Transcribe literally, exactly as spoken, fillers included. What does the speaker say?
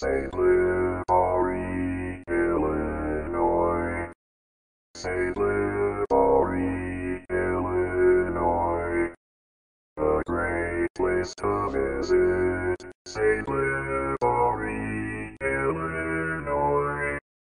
Saint Libory, Illinois. Saint Libory, Illinois. A great place to visit. Saint Libory.